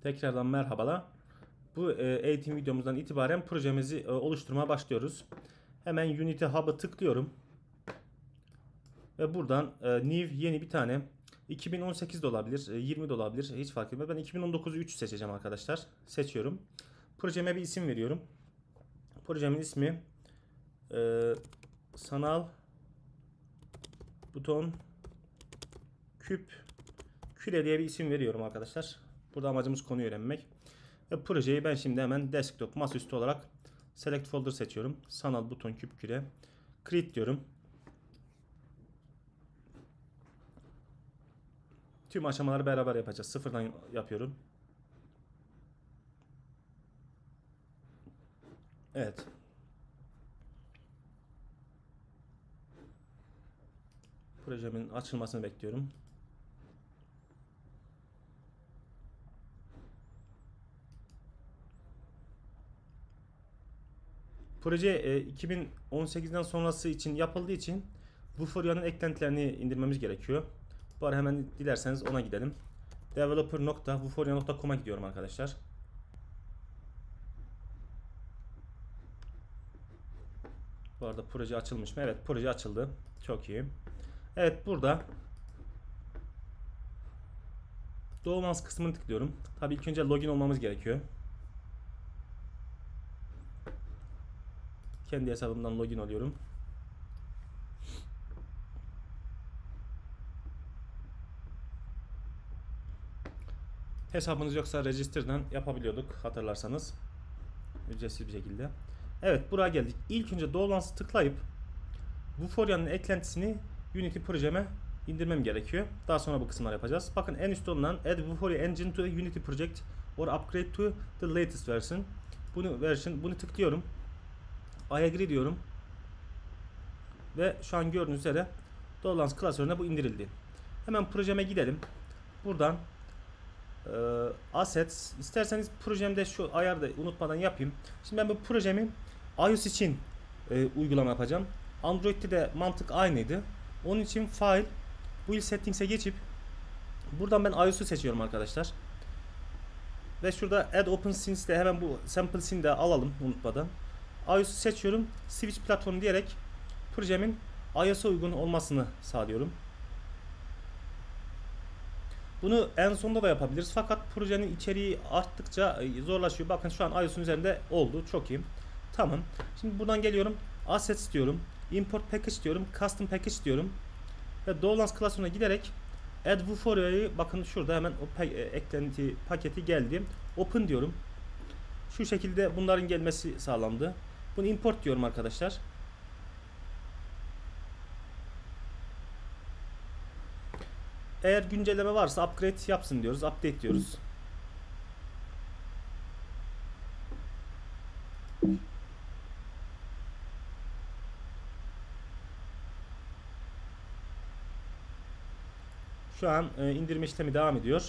Tekrardan merhabalar. Bu eğitim videomuzdan itibaren projemizi oluşturmaya başlıyoruz. Hemen Unity Hub'ı tıklıyorum. Ve buradan New yeni bir tane 2018 de olabilir, 20 de olabilir, hiç fark etmez. Ben 2019'u 3 seçeceğim arkadaşlar. Seçiyorum. Projeme bir isim veriyorum. Projemin ismi sanal buton küp küre diye bir isim veriyorum arkadaşlar. Burada amacımız konuyu öğrenmek. Ve projeyi ben şimdi hemen desktop masaüstü olarak select folder seçiyorum. Sanal buton küp küre. Create diyorum. Tüm aşamaları beraber yapacağız. Sıfırdan yapıyorum. Evet. Projemin açılmasını bekliyorum. Proje 2018'den sonrası için yapıldığı için Vuforion'un eklentilerini indirmemiz gerekiyor. Bu arada hemen dilerseniz ona gidelim. Developer.vuforia.com'a gidiyorum arkadaşlar. Bu arada proje açılmış mı? Evet, proje açıldı. Çok iyi. Evet, burada Doğumans kısmını tıklıyorum. Tabii ilk önce login olmamız gerekiyor. Kendi hesabımdan login oluyorum. Hesabınız yoksa register'dan yapabiliyorduk hatırlarsanız. Ücretsiz bir şekilde. Evet, buraya geldik. İlk önce Doğulans'ı tıklayıp Vuforia'nın eklentisini Unity projeme indirmem gerekiyor. Daha sonra bu kısımları yapacağız. Bakın en üstte olan Add Vuforia Engine to Unity Project or Upgrade to the latest version. Bunu tıklıyorum. I agree diyorum. Ve şu an gördüğünüz üzere Doğulans klasörüne bu indirildi. Hemen projeme gidelim. Buradan assets, isterseniz projemde şu ayarda unutmadan yapayım. Şimdi ben bu projemi iOS için uygulama yapacağım. Android'de de mantık aynıydı. Onun için file build settings'e geçip buradan ben iOS'u seçiyorum arkadaşlar. Ve şurada add OpenScene'de hemen bu sample scene de alalım unutmadan. iOS'u seçiyorum. Switch platform diyerek projemin iOS'a uygun olmasını sağlıyorum. Bunu en sonunda da yapabiliriz. Fakat projenin içeriği arttıkça zorlaşıyor. Bakın şu an iOS'un üzerinde oldu. Çok iyi. Tamam. Şimdi buradan geliyorum. Assets diyorum. Import package diyorum. Custom package diyorum. Ve Doğulans klasörüne giderek Add Vuforia'yı bakın şurada hemen o eklenti paketi geldi. Open diyorum. Şu şekilde bunların gelmesi sağlandı. Bunu import diyorum arkadaşlar. Eğer güncelleme varsa upgrade yapsın diyoruz. Update diyoruz. Şu an indirme işlemi devam ediyor.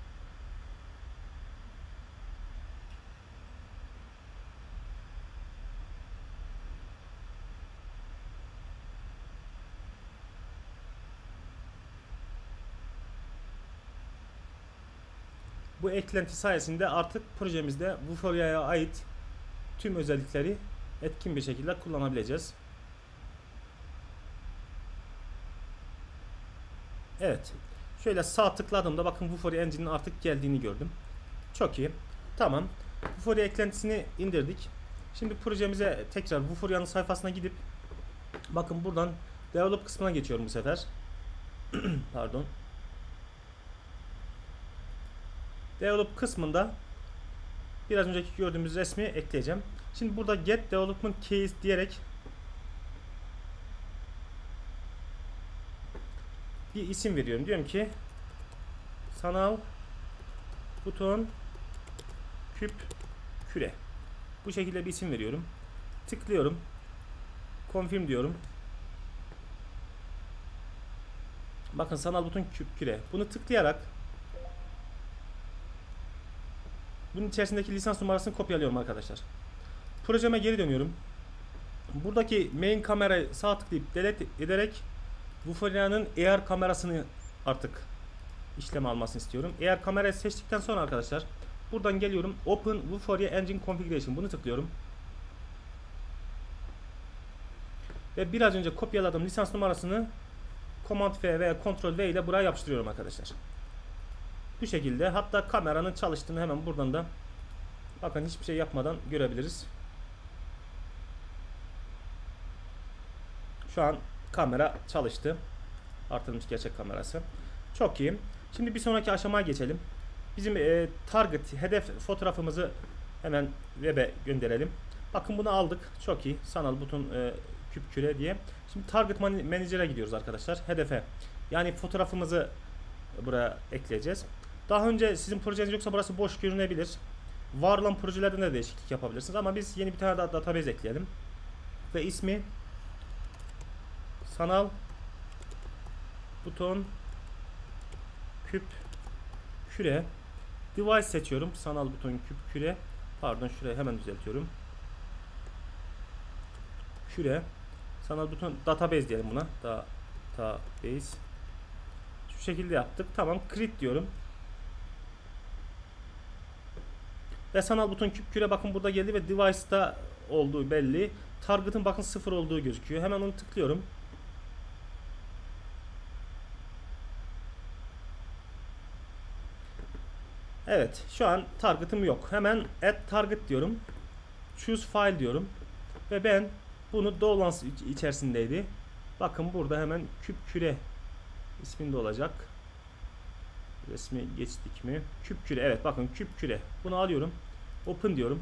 Bu eklenti sayesinde artık projemizde Vuforia'ya ait tüm özellikleri etkin bir şekilde kullanabileceğiz. Evet. Şöyle sağ tıkladığımda bakın Vuforia Engine'in artık geldiğini gördüm. Çok iyi. Tamam. Vuforia eklentisini indirdik. Şimdi projemize tekrar Vuforia'nın sayfasına gidip bakın buradan Develop kısmına geçiyorum bu sefer. Pardon. Develop kısmında biraz önceki gördüğümüz resmi ekleyeceğim. Şimdi burada Get Development Keys diyerek bir isim veriyorum. Diyorum ki sanal buton küp küre. Bu şekilde bir isim veriyorum. Tıklıyorum. Confirm diyorum. Bakın sanal buton küp küre. Bunu tıklayarak bunun içerisindeki lisans numarasını kopyalıyorum arkadaşlar. Projeme geri dönüyorum. Buradaki main kamerayı sağ tıklayıp delete ederek Vuforia'nın AR kamerasını artık işleme almasını istiyorum. AR kamerayı seçtikten sonra arkadaşlar Buradan geliyorum. Open Vuforia Engine Configuration. Bunu tıklıyorum. Ve biraz önce kopyaladığım lisans numarasını Command V veya Ctrl V ile buraya yapıştırıyorum arkadaşlar. Bu şekilde, hatta kameranın çalıştığını hemen buradan da bakın hiçbir şey yapmadan görebiliriz. Şu an kamera çalıştı. Artırılmış gerçek kamerası. Çok iyi. Şimdi bir sonraki aşamaya geçelim. Bizim target, hedef fotoğrafımızı hemen web'e gönderelim. Bakın bunu aldık. Çok iyi. Sanal buton küp küre diye. Şimdi Target Manager'a gidiyoruz arkadaşlar. Hedefe. Yani fotoğrafımızı buraya ekleyeceğiz. Daha önce sizin projeniz yoksa burası boş görünebilir. Var olan projelerden de değişiklik yapabilirsiniz. Ama biz yeni bir tane daha database ekleyelim. Ve ismi sanal buton küp küre. Device seçiyorum. Sanal buton küp küre. Pardon, şurayı hemen düzeltiyorum. Küre. Sanal buton database diyelim buna. Database. Şu şekilde yaptık. Tamam. Create diyorum. Ve sanal buton küp küre bakın burada geldi ve device'da olduğu belli. Target'ın bakın 0 olduğu gözüküyor. Hemen onu tıklıyorum. Evet, şu an target'ım yok. Hemen add target diyorum. Choose file diyorum. Ve ben bunu Dowlance içerisindeydi. Bakın burada hemen küp küre isminde olacak. Resmi geçtik mi? Küp küre. Evet, bakın küp küre. Bunu alıyorum. Open diyorum.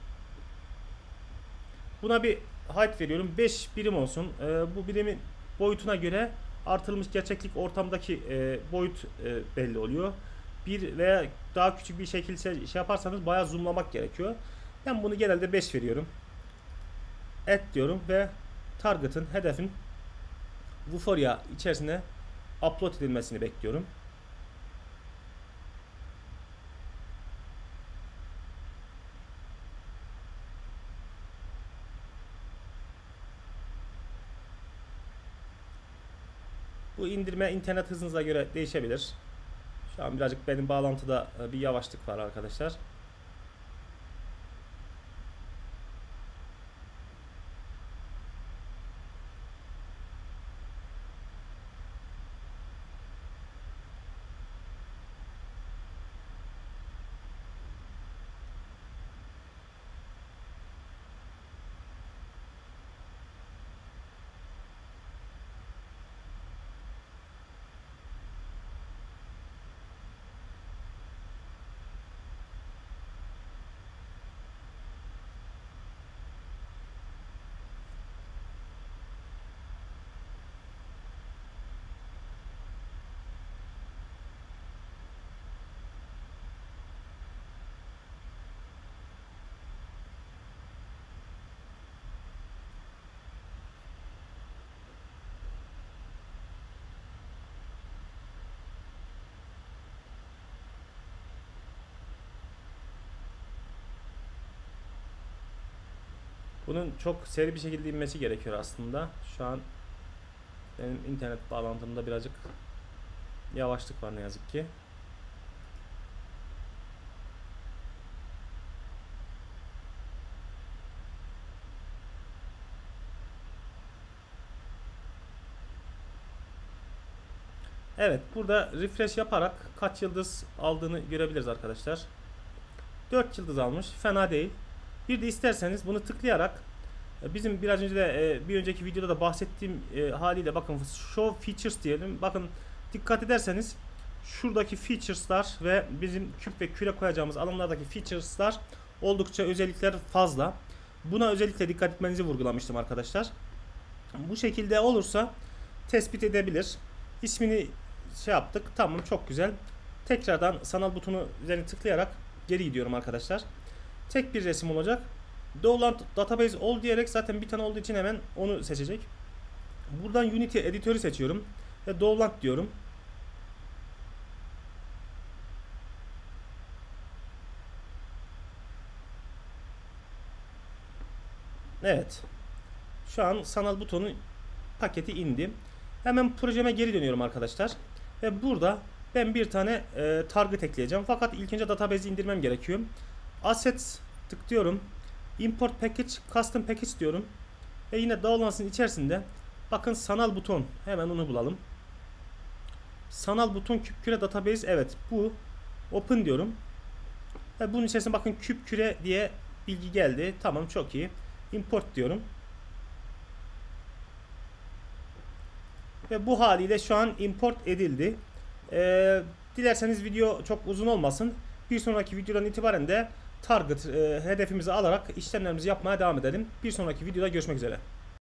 Buna bir height veriyorum. 5 birim olsun. Bu birimin boyutuna göre artırılmış gerçeklik ortamdaki boyut belli oluyor. Bir veya daha küçük bir şekilde şey yaparsanız bayağı zoomlamak gerekiyor. Ben bunu genelde 5 veriyorum. Add diyorum ve target'ın, hedefin Vuforia içerisine upload edilmesini bekliyorum. Bu indirme internet hızınıza göre değişebilir. Şu an birazcık benim bağlantıda bir yavaşlık var arkadaşlar. Bunun çok seri bir şekilde inmesi gerekiyor aslında. Şu an benim internet bağlantımda birazcık yavaşlık var ne yazık ki. Evet, burada refresh yaparak kaç yıldız aldığını görebiliriz arkadaşlar. 4 yıldız almış. Fena değil. Bir de isterseniz bunu tıklayarak bizim biraz önce de bir önceki videoda da bahsettiğim haliyle bakın show features diyelim. Bakın dikkat ederseniz şuradaki features'lar ve bizim küp ve küre koyacağımız alanlardaki features'lar oldukça özellikler fazla. Buna özellikle dikkat etmenizi vurgulamıştım arkadaşlar. Bu şekilde olursa tespit edebilir. İsmini şey yaptık. Tamam, çok güzel. Tekrardan sanal butonu üzerine tıklayarak geri gidiyorum arkadaşlar. Tek bir resim olacak. Dowland Database All diyerek zaten bir tane olduğu için hemen onu seçecek. Buradan Unity editörü seçiyorum. Ve Dowland diyorum. Evet. Şu an sanal butonu paketi indi. Hemen projeme geri dönüyorum arkadaşlar. Ve burada ben bir tane target ekleyeceğim. Fakat ilk önce database'i indirmem gerekiyor. Assets tıklıyorum. Import package, custom package diyorum. Ve yine Dowlans'ın içerisinde bakın sanal buton. Hemen onu bulalım. Sanal buton küp küre database. Evet, bu. Open diyorum. Ve bunun içerisinde bakın küp küre diye bilgi geldi. Tamam, çok iyi. Import diyorum. Ve bu haliyle şu an import edildi. Dilerseniz video çok uzun olmasın. Bir sonraki videodan itibaren de target hedefimizi alarak işlemlerimizi yapmaya devam edelim. Bir sonraki videoda görüşmek üzere.